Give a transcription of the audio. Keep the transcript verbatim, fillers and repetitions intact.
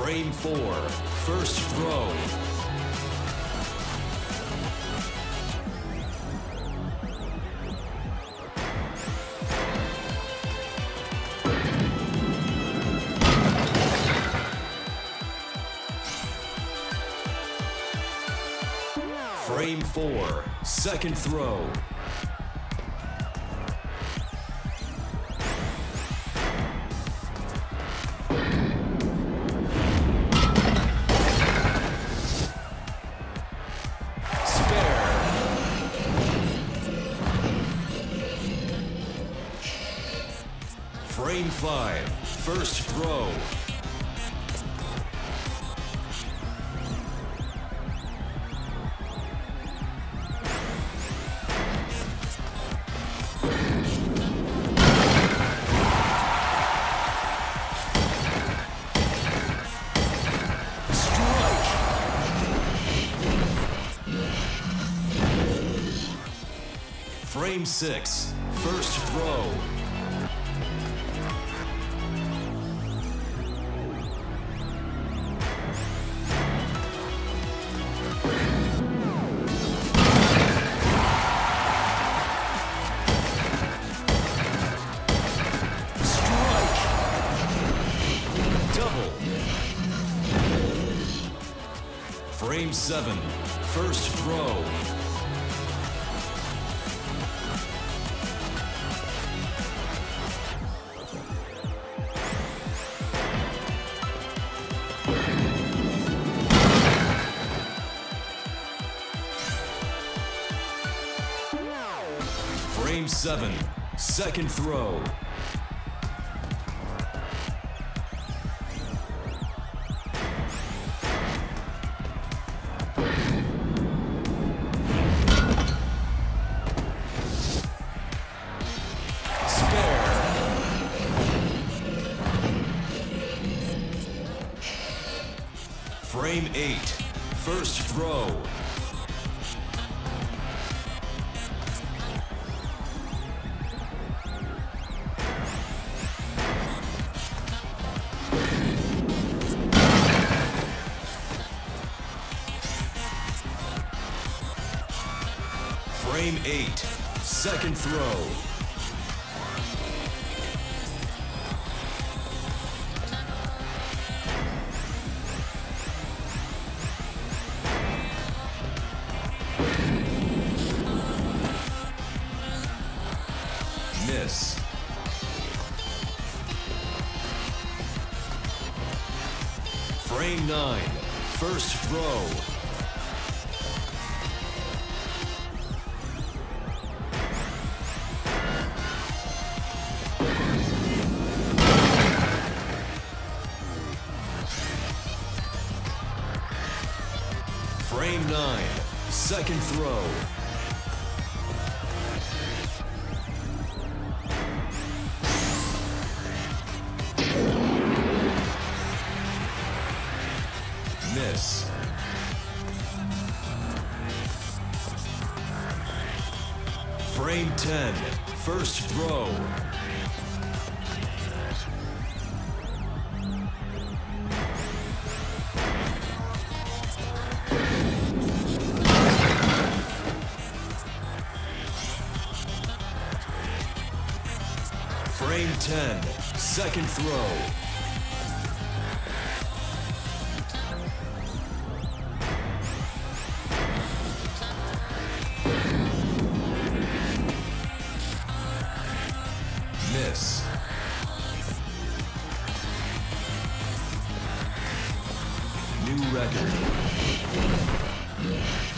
Frame four, first throw. Frame four, second throw. Frame five, first throw. Strike. Frame six, first throw. Frame seven, first throw. Frame seven, second throw. Frame eight, first throw. Frame eight, second throw. Miss. Frame nine, first throw. Frame nine, second throw. Miss. Frame ten, first throw. Frame ten, second throw. Miss. New record.